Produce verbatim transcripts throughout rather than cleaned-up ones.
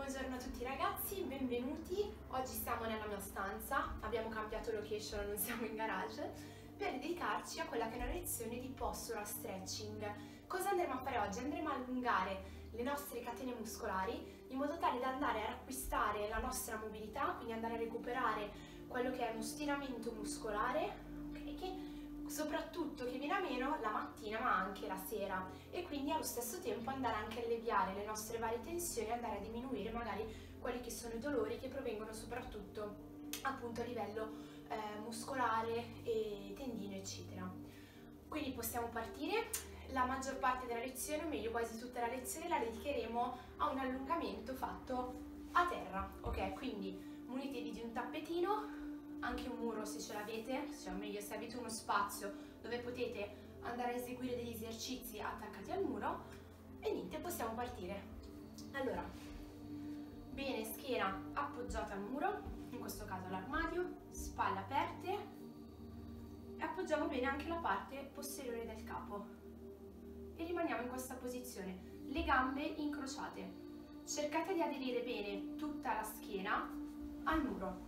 Buongiorno a tutti ragazzi, benvenuti. Oggi siamo nella mia stanza, abbiamo cambiato location, non siamo in garage, per dedicarci a quella che è una lezione di postura stretching. Cosa andremo a fare oggi? Andremo a allungare le nostre catene muscolari in modo tale da andare a riacquistare la nostra mobilità, quindi andare a recuperare quello che è uno stiramento muscolare, okay, che soprattutto che viene a meno la mattina ma anche la sera, e quindi allo stesso tempo andare anche a alleviare le nostre varie tensioni, andare a diminuire magari quelli che sono i dolori che provengono soprattutto appunto a livello eh, muscolare e tendino eccetera. Quindi possiamo partire. La maggior parte della lezione, o meglio quasi tutta la lezione, la dedicheremo a un allungamento fatto a terra, ok? Quindi munitevi di un tappetino, anche un muro se ce l'avete, cioè meglio se avete uno spazio dove potete andare a eseguire degli esercizi attaccati al muro, e niente, possiamo partire. Allora, bene, schiena appoggiata al muro, in questo caso all'armadio, spalle aperte, e appoggiamo bene anche la parte posteriore del capo e rimaniamo in questa posizione, le gambe incrociate. Cercate di aderire bene tutta la schiena al muro.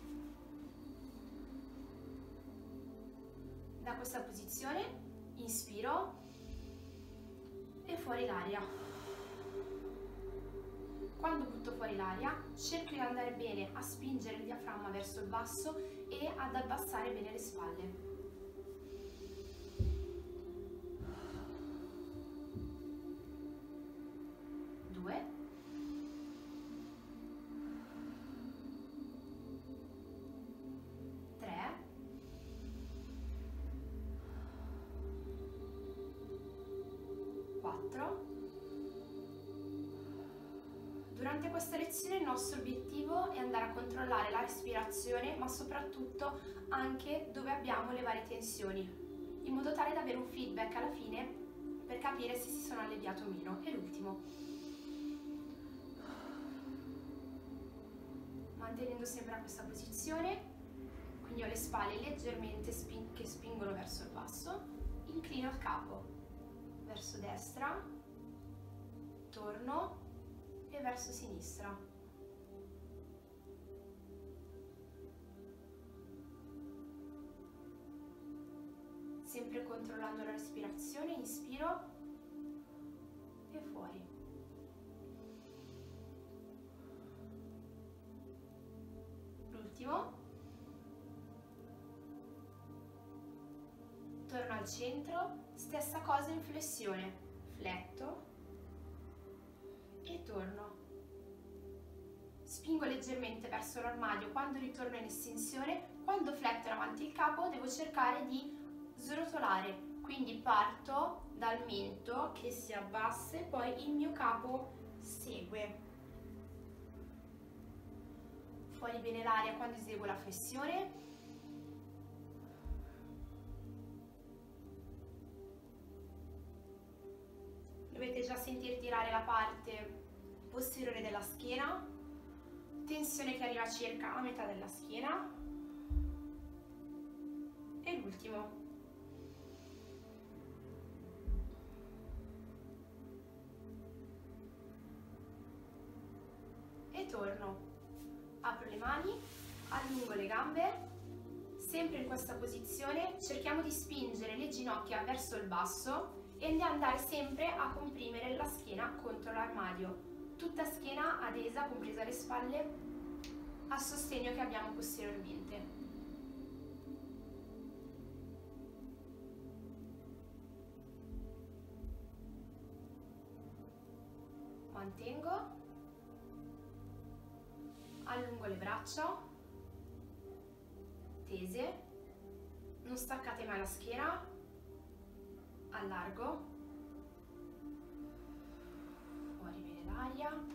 Da questa posizione inspiro e fuori l'aria. Quando butto fuori l'aria cerco di andare bene a spingere il diaframma verso il basso e ad abbassare bene le spalle. Due. Tre. quattro. Durante questa lezione il nostro obiettivo è andare a controllare la respirazione, ma soprattutto anche dove abbiamo le varie tensioni, in modo tale da avere un feedback alla fine per capire se si sono alleviate o meno. E l'ultimo. Mantenendo sempre questa posizione, quindi ho le spalle leggermente spin- che spingono verso il basso, inclino il capo verso destra, torno e verso sinistra. Sempre controllando la respirazione, inspiro e fuori. L'ultimo. Torno al centro, stessa cosa in flessione, fletto e torno. Spingo leggermente verso l'armadio quando ritorno in estensione. Quando fletto avanti il capo devo cercare di srotolare, quindi parto dal mento che si abbassa e poi il mio capo segue. Fuori bene l'aria quando eseguo la flessione. Dovete già sentire tirare la parte posteriore della schiena, tensione che arriva circa a metà della schiena. E l'ultimo. E torno. Apro le mani, allungo le gambe, sempre in questa posizione cerchiamo di spingere le ginocchia verso il basso e di andare sempre a comprimere la schiena contro l'armadio. Tutta schiena adesa, compresa le spalle, a sostegno che abbiamo posteriormente. Mantengo, allungo le braccia, tese, non staccate mai la schiena, allargo, fuori bene l'aria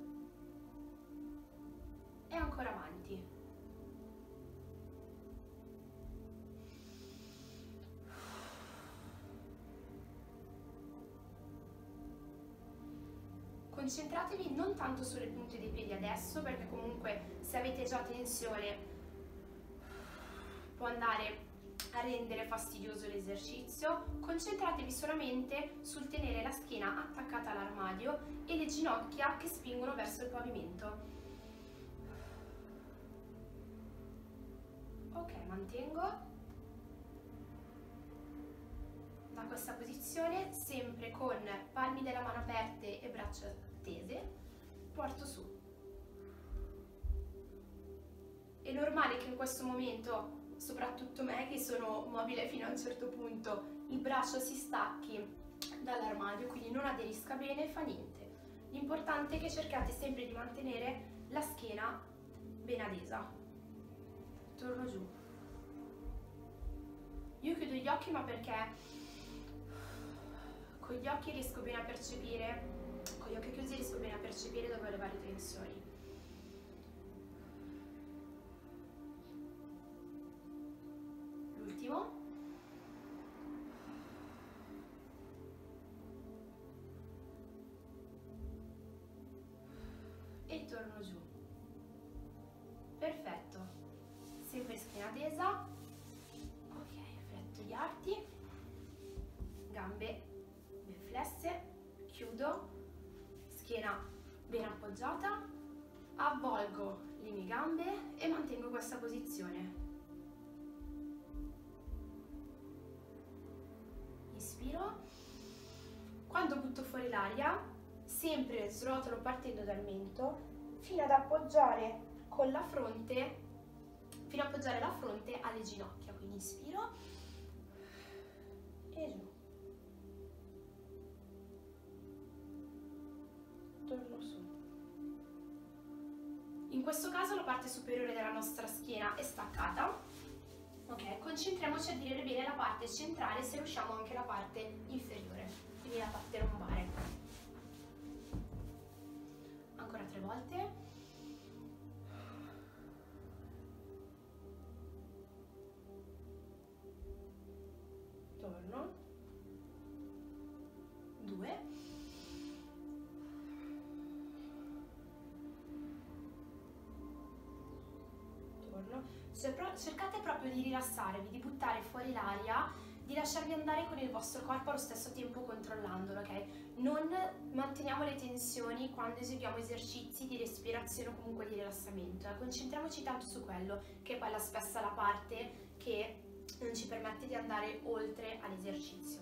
e ancora avanti. Concentratevi non tanto sulle punte dei piedi adesso, perché comunque se avete già tensione può andare a rendere fastidioso l'esercizio, concentratevi solamente sul tenere la schiena attaccata all'armadio e le ginocchia che spingono verso il pavimento. Ok, mantengo. Da questa posizione, sempre con palmi della mano aperte e braccia tese, porto su. È normale che in questo momento, soprattutto me che sono mobile fino a un certo punto, il braccio si stacchi dall'armadio, quindi non aderisca bene, fa niente. L'importante è che cercate sempre di mantenere la schiena ben adesa. Torno giù. Io chiudo gli occhi, ma perché con gli occhi riesco bene a percepire, con gli occhi chiusi riesco bene a percepire dove ho le varie tensioni. L'ultimo. E torno giù. Perfetto. Sempre schiena tesa. Ok, fletto gli arti. Gambe ben flesse. Chiudo. Schiena ben appoggiata. Avvolgo le mie gambe e mantengo questa posizione. Inspiro. Quando butto fuori l'aria, sempre srotolo partendo dal mento fino ad appoggiare con la fronte, fino ad appoggiare la fronte alle ginocchia. Quindi inspiro e giù. Torno su. In questo caso la parte superiore della nostra schiena è staccata. Ok, concentriamoci a dire bene la parte centrale, se riusciamo anche la parte inferiore, quindi la parte lombare. Ancora tre volte. Torno. Due. Cercate proprio di rilassarvi, di buttare fuori l'aria, di lasciarvi andare con il vostro corpo allo stesso tempo controllandolo, ok? Non manteniamo le tensioni quando eseguiamo esercizi di respirazione o comunque di rilassamento, eh? Concentriamoci tanto su quello, che poi è la spessa la parte che non ci permette di andare oltre all'esercizio.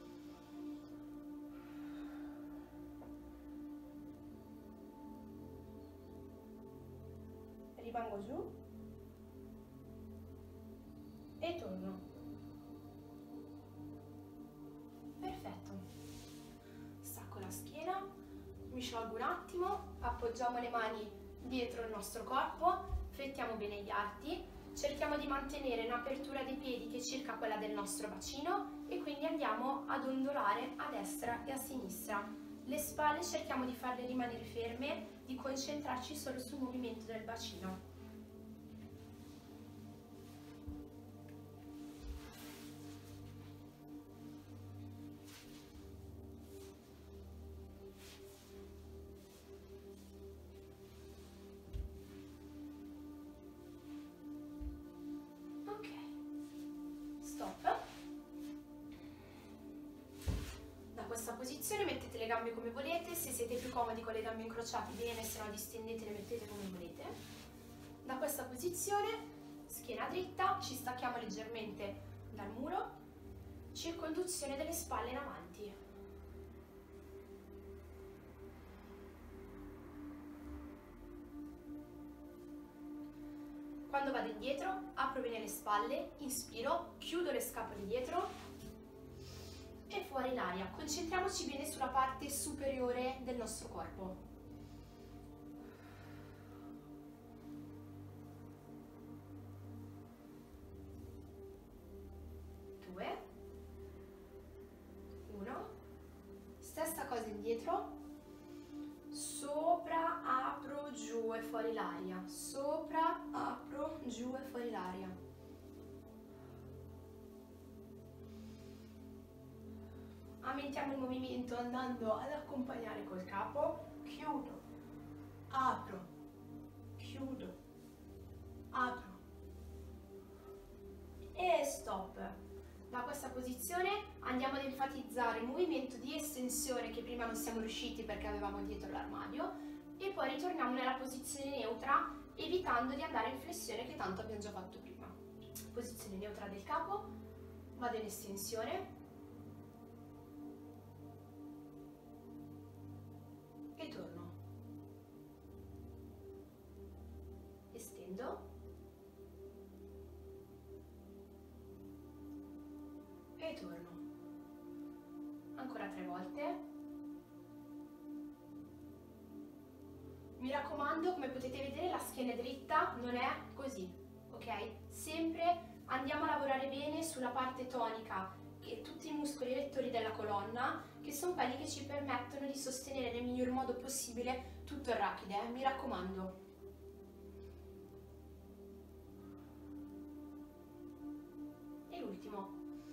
Rimango giù. E torno. Perfetto. Stacco la schiena, mi sciolgo un attimo, appoggiamo le mani dietro il nostro corpo, flettiamo bene gli arti, cerchiamo di mantenere un'apertura dei piedi che è circa quella del nostro bacino e quindi andiamo ad ondolare a destra e a sinistra. Le spalle cerchiamo di farle rimanere ferme, di concentrarci solo sul movimento del bacino. Posizione, mettete le gambe come volete, se siete più comodi con le gambe incrociate bene, se no distendete, le mettete come volete. Da questa posizione, schiena dritta, ci stacchiamo leggermente dal muro, circonduzione delle spalle in avanti. Quando vado indietro, apro bene le spalle, inspiro, chiudo le scapole dietro, e fuori l'aria. Concentriamoci bene sulla parte superiore del nostro corpo. Due. Uno. Stessa cosa indietro. Sopra, apro, giù e fuori l'aria. Sopra, apro, giù e fuori l'aria. Aumentiamo il movimento andando ad accompagnare col capo, chiudo, apro, chiudo, apro e stop. utilizzare un movimento di estensione che prima non siamo riusciti perché avevamo dietro l'armadio e poi ritorniamo nella posizione neutra evitando di andare in flessione che tanto abbiamo già fatto prima. Posizione neutra del capo, vado in estensione e torno. Estendo e torno. Ancora tre volte. Mi raccomando, come potete vedere, la schiena è dritta, non è così, ok? Sempre andiamo a lavorare bene sulla parte tonica, che tutti i muscoli rettori della colonna, che sono quelli che ci permettono di sostenere nel miglior modo possibile tutto il rachide, eh? Mi raccomando. E l'ultimo.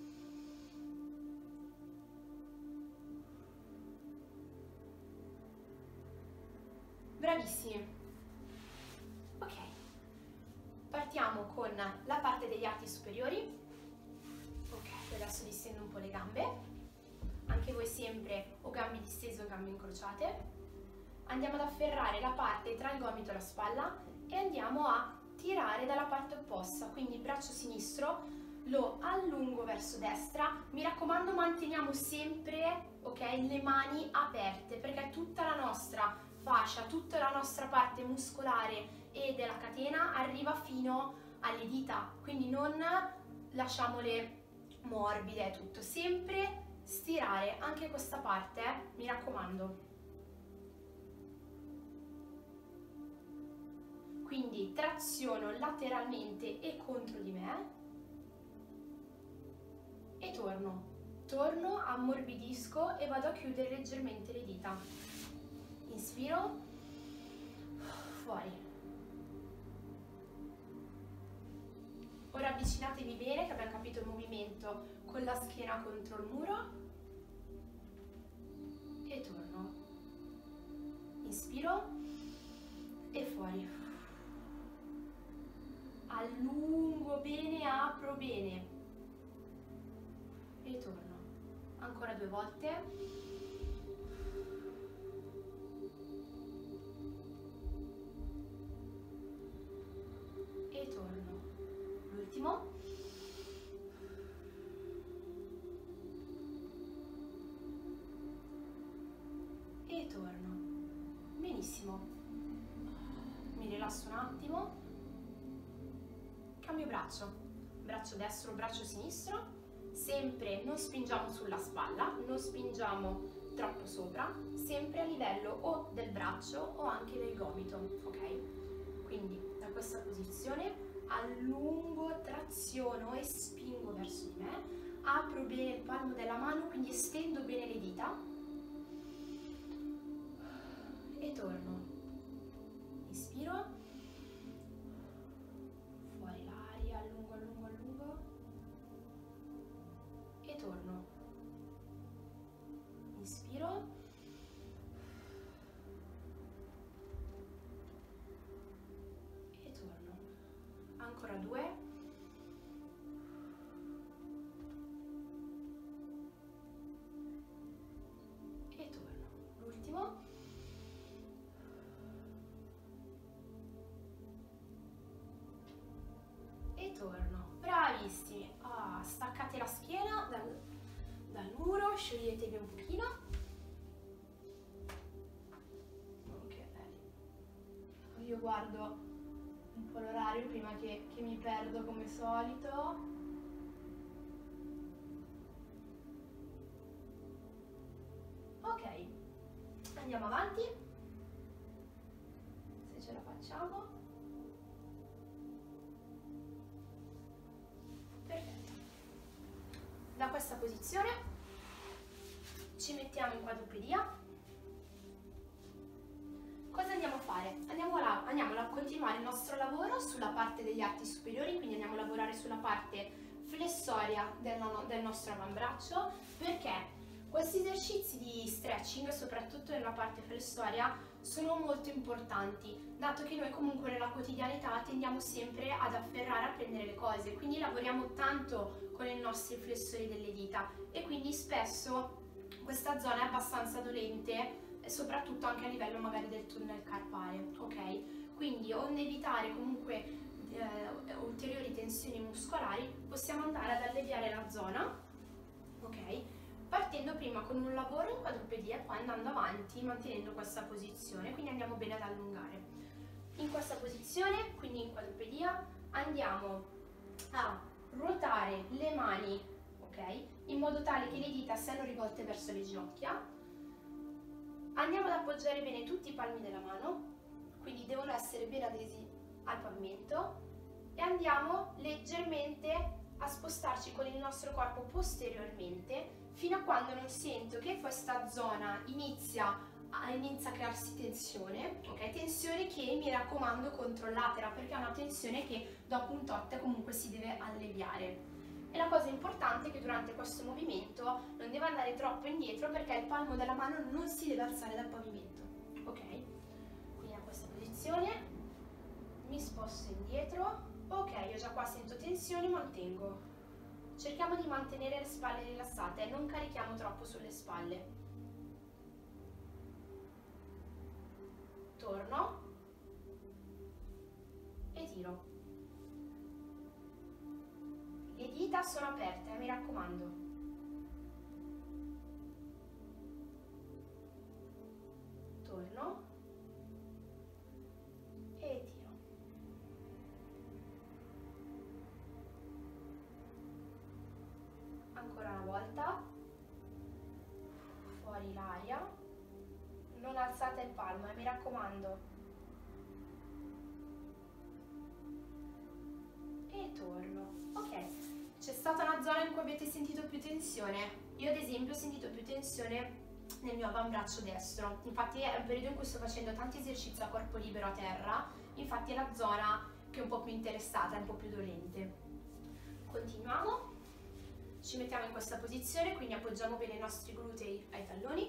Bravissimi. Ok, partiamo con la parte degli arti superiori. Ok, adesso distendo un po' le gambe. Anche voi sempre o gambe distese o gambe incrociate. Andiamo ad afferrare la parte tra il gomito e la spalla e andiamo a tirare dalla parte opposta, quindi il braccio sinistro lo allungo verso destra. Mi raccomando, manteniamo sempre, ok, le mani aperte perché tutta la nostra fascia, tutta la nostra parte muscolare e della catena arriva fino alle dita, quindi non lasciamole morbide, tutto, sempre stirare anche questa parte, eh? Mi raccomando. Quindi traziono lateralmente e contro di me e torno, torno, ammorbidisco e vado a chiudere leggermente le dita. Inspiro, fuori. Ora avvicinatevi bene che abbiamo capito il movimento con la schiena contro il muro e torno. Inspiro e fuori. Allungo bene, apro bene e torno. Ancora due volte. E torno. L'ultimo. E torno. Benissimo. Mi rilasso un attimo. Cambio braccio. Braccio destro, braccio sinistro. Sempre non spingiamo sulla spalla, non spingiamo troppo sopra, sempre a livello o del braccio o anche del gomito, ok? Quindi da questa posizione allungo, traziono e spingo verso di me, apro bene il palmo della mano, quindi estendo bene le dita e torno. Inspiro, fuori l'aria, allungo, allungo, allungo e torno. Inspiro, e torno. Ancora due. E torno. L'ultimo. E torno. Bravissimi. Ah, staccate la schiena dal, dal muro, scioglietevi un pochino. Ok, io guardo un po' l'orario prima che, che mi perdo come solito. Ok, andiamo avanti, se ce la facciamo. Perfetto. Da questa posizione ci mettiamo in quadrupedia. Cosa andiamo a fare? Andiamo a, andiamo a continuare il nostro lavoro sulla parte degli arti superiori, quindi andiamo a lavorare sulla parte flessoria del, del nostro avambraccio, perché questi esercizi di stretching, soprattutto nella parte flessoria, sono molto importanti, dato che noi comunque nella quotidianità tendiamo sempre ad afferrare a prendere le cose, quindi lavoriamo tanto con i nostri flessori delle dita e quindi spesso questa zona è abbastanza dolente, soprattutto anche a livello magari del tunnel carpale, ok? Quindi onde evitare comunque eh, ulteriori tensioni muscolari, possiamo andare ad alleviare la zona, ok? Partendo prima con un lavoro in quadrupedia e poi andando avanti mantenendo questa posizione, quindi andiamo bene ad allungare. In questa posizione, quindi in quadrupedia, andiamo a ruotare le mani, ok? In modo tale che le dita siano rivolte verso le ginocchia. Andiamo ad appoggiare bene tutti i palmi della mano, quindi devono essere ben adesi al pavimento, e andiamo leggermente a spostarci con il nostro corpo posteriormente fino a quando non sento che questa zona inizia a, inizia a crearsi tensione, ok? Tensione che, mi raccomando, controllatela, perché è una tensione che dopo un tot comunque si deve alleviare. E la cosa importante è che durante questo movimento non deve andare troppo indietro, perché il palmo della mano non si deve alzare dal pavimento, ok? Quindi a questa posizione mi sposto indietro, ok, io già qua sento tensione, mantengo. Cerchiamo di mantenere le spalle rilassate e non carichiamo troppo sulle spalle. Torno e tiro. Le dita sono aperte, mi raccomando. Torno e tiro. Ancora una volta, fuori l'aria, non alzate il palmo, eh, mi raccomando, e torno. Ok, c'è stata una zona in cui avete sentito più tensione? Io ad esempio ho sentito più tensione nel mio avambraccio destro, infatti è un periodo in cui sto facendo tanti esercizi a corpo libero a terra, infatti è la zona che è un po' più interessata, è un po' più dolente. Continuiamo. Ci mettiamo in questa posizione, quindi appoggiamo bene i nostri glutei ai talloni,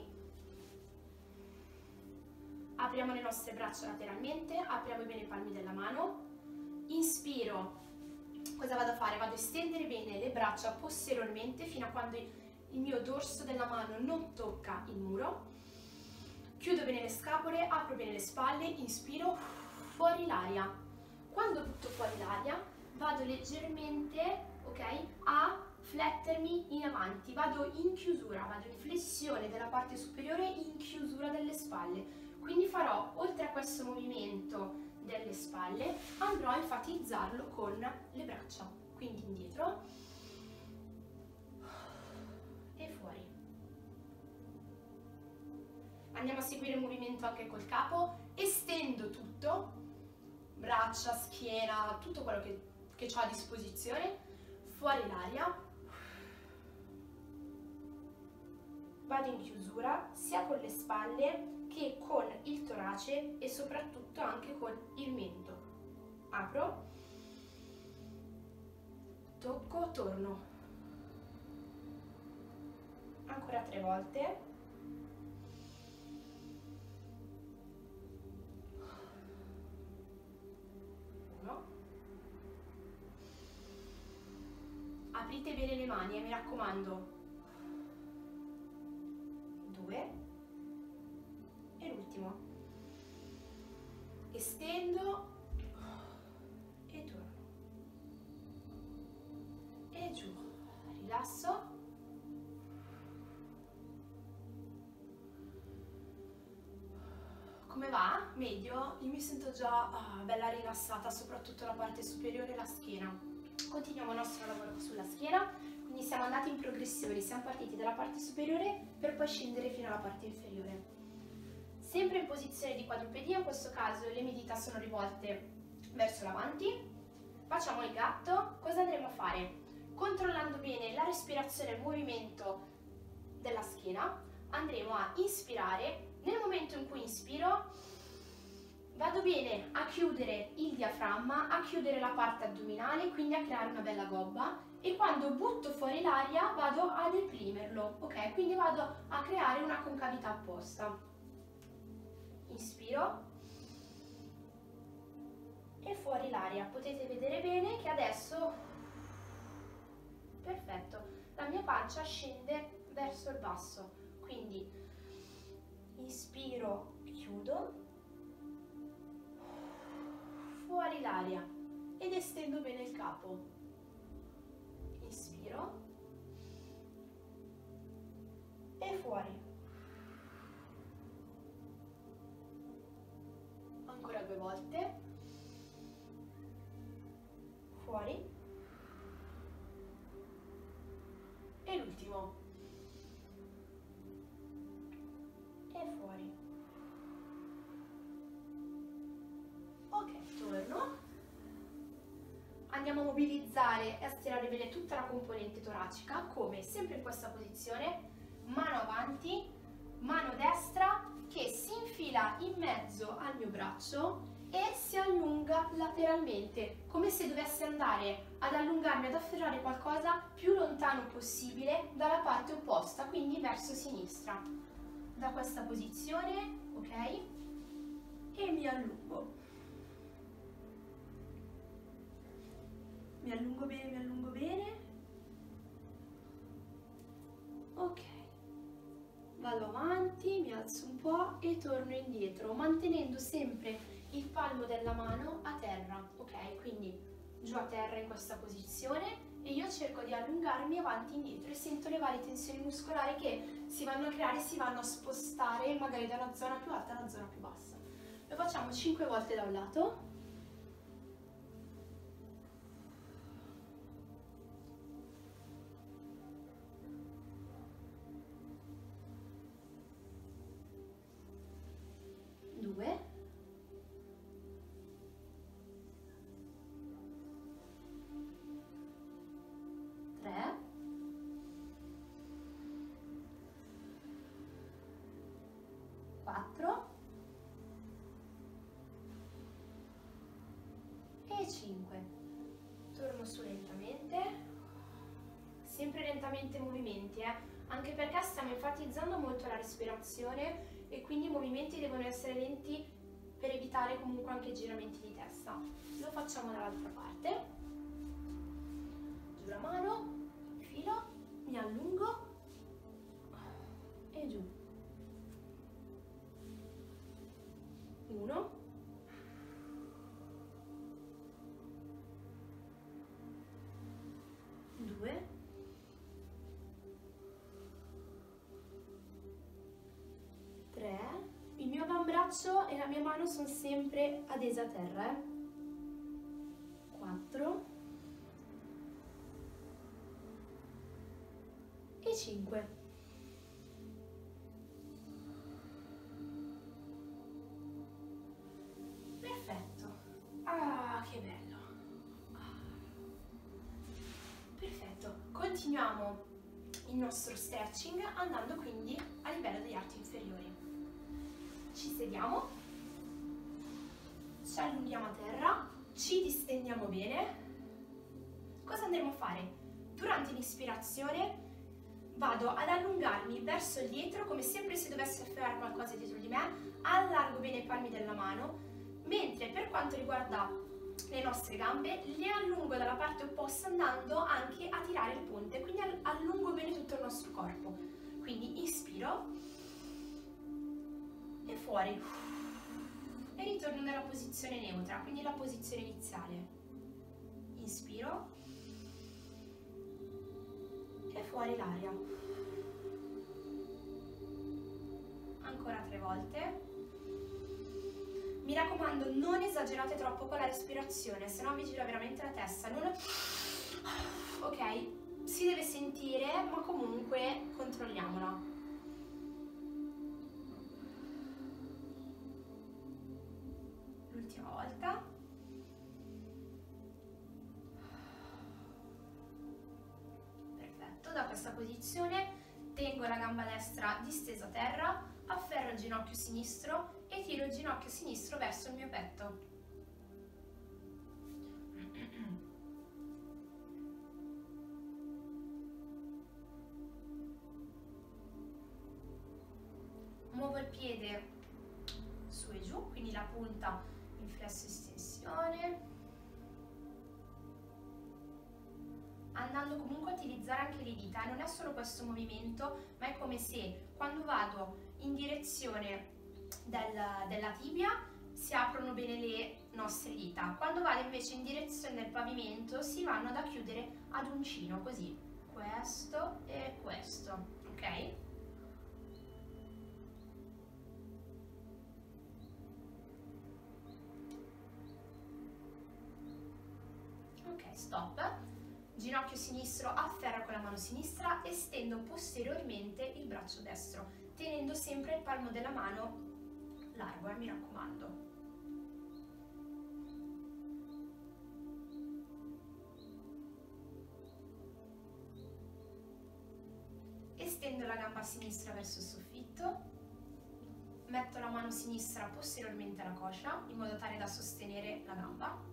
apriamo le nostre braccia lateralmente, apriamo bene i palmi della mano, inspiro, cosa vado a fare? Vado a estendere bene le braccia posteriormente fino a quando il mio dorso della mano non tocca il muro, chiudo bene le scapole, apro bene le spalle, inspiro, fuori l'aria. Quando butto fuori l'aria vado leggermente, ok, a flettermi in avanti, vado in chiusura, vado in flessione della parte superiore, in chiusura delle spalle. Quindi farò, oltre a questo movimento delle spalle, andrò a enfatizzarlo con le braccia. Quindi indietro e fuori. Andiamo a seguire il movimento anche col capo, estendo tutto, braccia, schiena, tutto quello che, che ho a disposizione, fuori l'aria. Vado in chiusura sia con le spalle che con il torace e soprattutto anche con il mento. Apro, tocco, torno. Ancora tre volte. Uno. Aprite bene le mani e mi raccomando. E l'ultimo, estendo e torno e giù, rilasso, come va? Meglio? Io mi sento già ah, bella rilassata, soprattutto la parte superiore e la schiena. Continuiamo il nostro lavoro sulla schiena. Quindi siamo andati in progressione, siamo partiti dalla parte superiore per poi scendere fino alla parte inferiore. Sempre in posizione di quadrupedia, in questo caso le mie dita sono rivolte verso l'avanti. Facciamo il gatto. Cosa andremo a fare? Controllando bene la respirazione e il movimento della schiena, andremo a inspirare. Nel momento in cui inspiro, vado bene a chiudere il diaframma, a chiudere la parte addominale, quindi a creare una bella gobba. E quando butto fuori l'aria vado a deprimerlo, ok? Quindi vado a creare una concavità apposta. inspiro e fuori l'aria. Potete vedere bene che adesso, perfetto, la mia pancia scende verso il basso, quindi inspiro, chiudo, fuori l'aria ed estendo bene il capo. Inspiro e fuori. Ancora due volte. Fuori. E l'ultimo. E fuori. Ok, torno. Andiamo a mobilizzare e a stirare bene tutta la componente toracica, come sempre in questa posizione, mano avanti, mano destra che si infila in mezzo al mio braccio e si allunga lateralmente, come se dovesse andare ad allungarmi, ad afferrare qualcosa più lontano possibile dalla parte opposta, quindi verso sinistra. Da questa posizione, ok? E mi allungo. Mi allungo bene, mi allungo bene. Ok. Vado avanti, mi alzo un po' e torno indietro, mantenendo sempre il palmo della mano a terra, ok? Quindi giù a terra in questa posizione e io cerco di allungarmi avanti e indietro e sento le varie tensioni muscolari che si vanno a creare, si vanno a spostare magari da una zona più alta a una zona più bassa. Lo facciamo cinque volte da un lato. Due. Tre. Quattro. E cinque. Torno su lentamente. Sempre lentamente i movimenti, eh? Anche perché stiamo enfatizzando molto la respirazione e quindi i movimenti devono essere lenti per evitare comunque anche giramenti di testa. Lo facciamo dall'altra parte. Giù la mano, infilo, mi allungo e giù. Uno. Due. Tre. Il mio avambraccio e la mia mano sono sempre adese a terra. Eh? Quattro. E cinque. Perfetto. Ah, che bello. Perfetto. Continuiamo il nostro stretching andando quindi a livello degli arti inferiori. Ci sediamo, ci allunghiamo a terra, ci distendiamo bene. Cosa andremo a fare? Durante l'ispirazione vado ad allungarmi verso il dietro come sempre se dovessi afferrare qualcosa dietro di me, allargo bene i palmi della mano, mentre per quanto riguarda le nostre gambe le allungo dalla parte opposta andando anche a tirare il ponte, quindi allungo bene tutto il nostro corpo. Quindi inspiro e fuori e ritorno nella posizione neutra, quindi la posizione iniziale. Inspiro e fuori l'aria. Ancora tre volte. Mi raccomando, non esagerate troppo con la respirazione, se no vi gira veramente la testa. Non... Ok, si deve sentire, ma comunque controlliamola. L'ultima volta. Perfetto, da questa posizione tengo la gamba destra distesa a terra, afferro il ginocchio sinistro e tiro il ginocchio sinistro verso il mio petto. Muovo il piede punta in flesso estensione, andando comunque a utilizzare anche le dita, e non è solo questo movimento, ma è come se quando vado in direzione del, della tibia si aprono bene le nostre dita, quando vado invece in direzione del pavimento si vanno ad a chiudere ad uncino, così, questo e questo, ok? Ok, stop. Ginocchio sinistro afferra con la mano sinistra e stendo posteriormente il braccio destro, tenendo sempre il palmo della mano largo, eh, mi raccomando. Estendo la gamba sinistra verso il soffitto, metto la mano sinistra posteriormente alla coscia in modo tale da sostenere la gamba.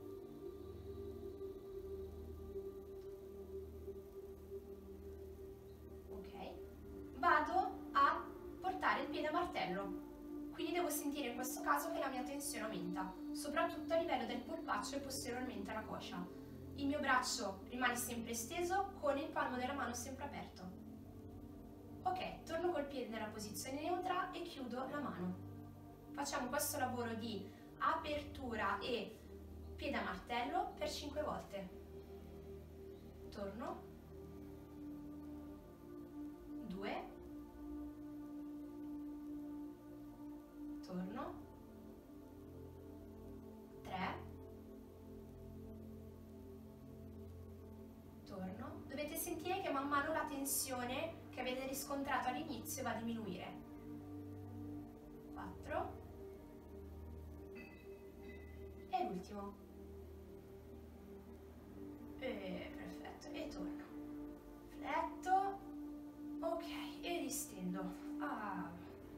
Vado a portare il piede a martello, quindi devo sentire in questo caso che la mia tensione aumenta, soprattutto a livello del polpaccio e posteriormente alla coscia. Il mio braccio rimane sempre steso con il palmo della mano sempre aperto. Ok, torno col piede nella posizione neutra e chiudo la mano. Facciamo questo lavoro di apertura e piede a martello per cinque volte. Torno. due, torno, tre, torno. Dovete sentire che man mano la tensione che avete riscontrato all'inizio va a diminuire. quattro e l'ultimo. E perfetto, e torno. Fletto. Ok, e ristendo. Ah.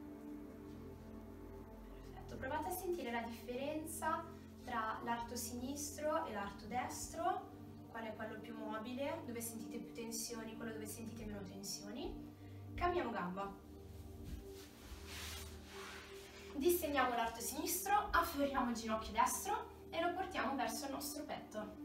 Perfetto, provate a sentire la differenza tra l'arto sinistro e l'arto destro, qual è quello più mobile, dove sentite più tensioni, quello dove sentite meno tensioni. Cambiamo gamba. Distendiamo l'arto sinistro, afferriamo il ginocchio destro e lo portiamo verso il nostro petto.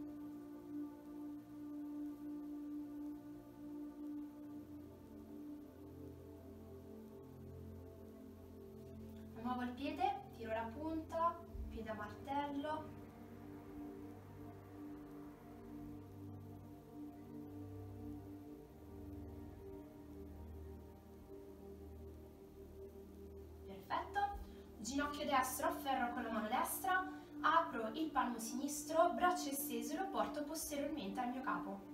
Muovo il piede, tiro la punta, piede a martello. Perfetto. Ginocchio destro afferro con la mano destra, apro il palmo sinistro, braccio esteso e lo porto posteriormente al mio capo.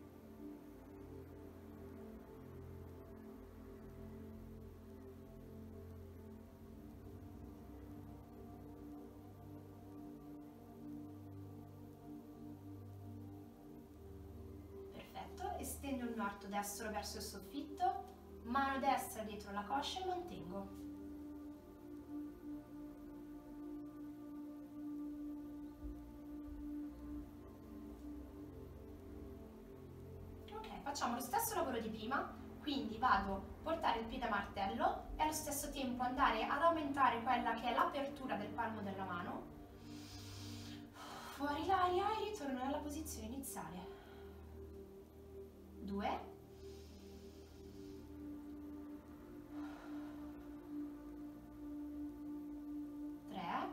Estendo il mio arto destro verso il soffitto, mano destra dietro la coscia e mantengo. Ok, facciamo lo stesso lavoro di prima, quindi vado a portare il piede a martello e allo stesso tempo andare ad aumentare quella che è l'apertura del palmo della mano. Fuori l'aria e ritorno nella posizione iniziale. due, tre,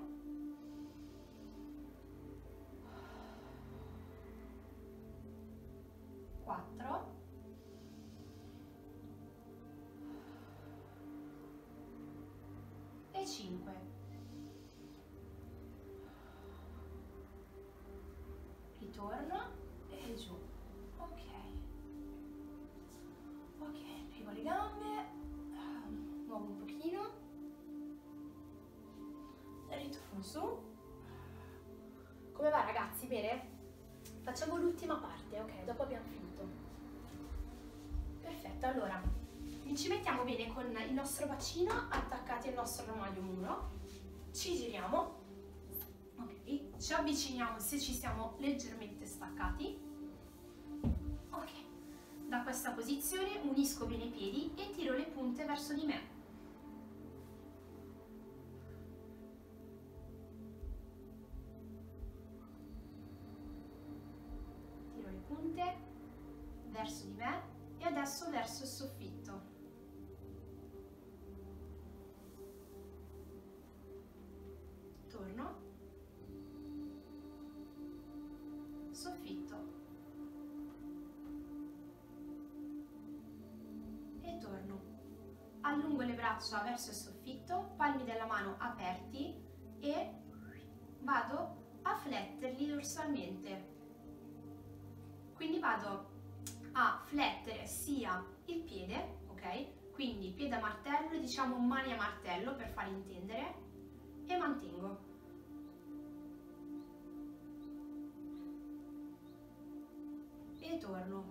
quattro, e cinque. Ritorno e giù. Ok. Ok, piego le gambe, muovo un pochino, ritorno su. Come va ragazzi? Bene? Facciamo l'ultima parte, ok? Dopo abbiamo finito. Perfetto, allora ci mettiamo bene con il nostro bacino attaccati al nostro armadio muro, ci giriamo, ok? Ci avviciniamo se ci siamo leggermente staccati. Da questa posizione unisco bene i piedi e tiro le punte verso di me. verso di me e adesso verso il soffitto. Torno, soffitto e torno. Allungo le braccia verso il soffitto, palmi della mano aperti e vado a fletterli dorsalmente. Quindi vado a flettere sia il piede, ok? Quindi piede a martello, diciamo mani a martello per far intendere, e mantengo. E torno.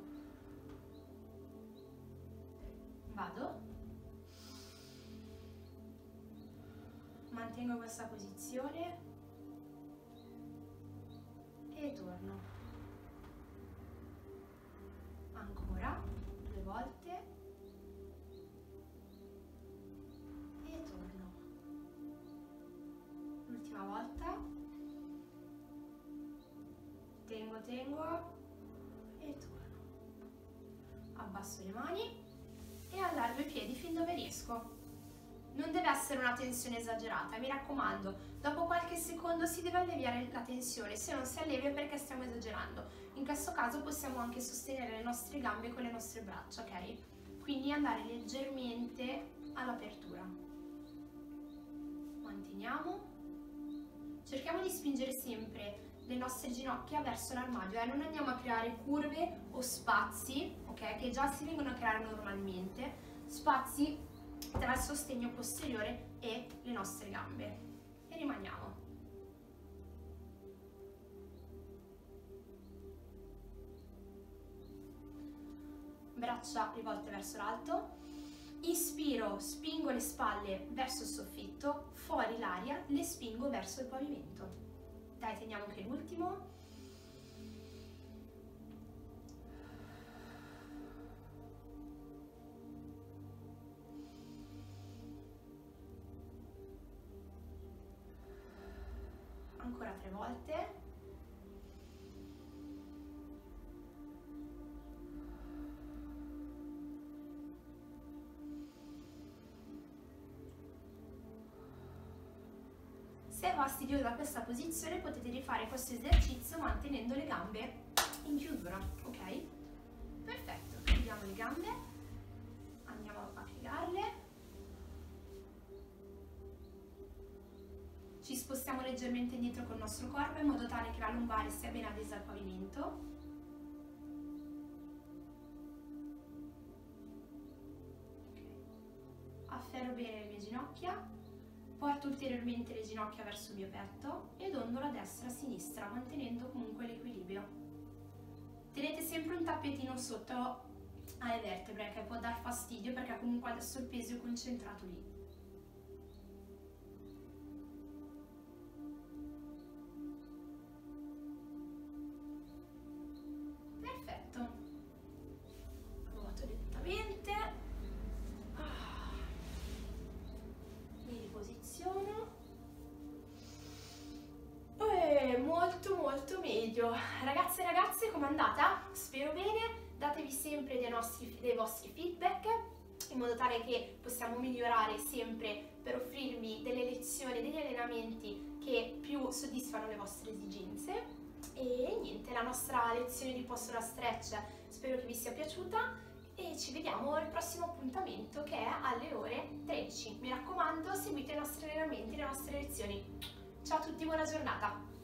Vado. Mantengo questa posizione e torno. Ancora due volte e torno. L'ultima volta. Tengo, tengo e torno. Abbasso le mani e allargo i piedi fin dove riesco. Non deve essere una tensione esagerata, mi raccomando, dopo qualche secondo si deve alleviare la tensione, se non si allevia è perché stiamo esagerando. In questo caso possiamo anche sostenere le nostre gambe con le nostre braccia, ok? Quindi andare leggermente all'apertura. Manteniamo. Cerchiamo di spingere sempre le nostre ginocchia verso l'armadio, eh? Non andiamo a creare curve o spazi, ok? Che già si vengono a creare normalmente, spazi tra il sostegno posteriore e le nostre gambe. E rimaniamo. Braccia rivolte verso l'alto. Inspiro, spingo le spalle verso il soffitto, fuori l'aria, le spingo verso il pavimento. Dai, teniamo che l'ultimo. Ancora tre volte. Se è fastidioso da questa posizione potete rifare questo esercizio mantenendo le gambe in chiusura, ok? Perfetto, chiudiamo le gambe, andiamo a piegarle. Ci spostiamo leggermente indietro col nostro corpo in modo tale che la lombare sia ben adesa al pavimento. Okay. Afferro bene le mie ginocchia, porto ulteriormente le ginocchia verso il mio petto e dondolo a destra e a sinistra, mantenendo comunque l'equilibrio. Tenete sempre un tappetino sotto alle vertebre che può dar fastidio perché comunque adesso il peso è concentrato lì. Ruoto lentamente, mi riposiziono e molto molto meglio. Ragazze e ragazze, com'è andata? Spero bene, datevi sempre dei, nostri, dei vostri feedback in modo tale che possiamo migliorare sempre per offrirvi delle lezioni, degli allenamenti che più soddisfano le vostre esigenze. E niente, la nostra lezione di postura stretch spero che vi sia piaciuta e ci vediamo al prossimo appuntamento che è alle ore tredici. Mi raccomando, seguite i nostri allenamenti, le nostre lezioni. Ciao a tutti, buona giornata!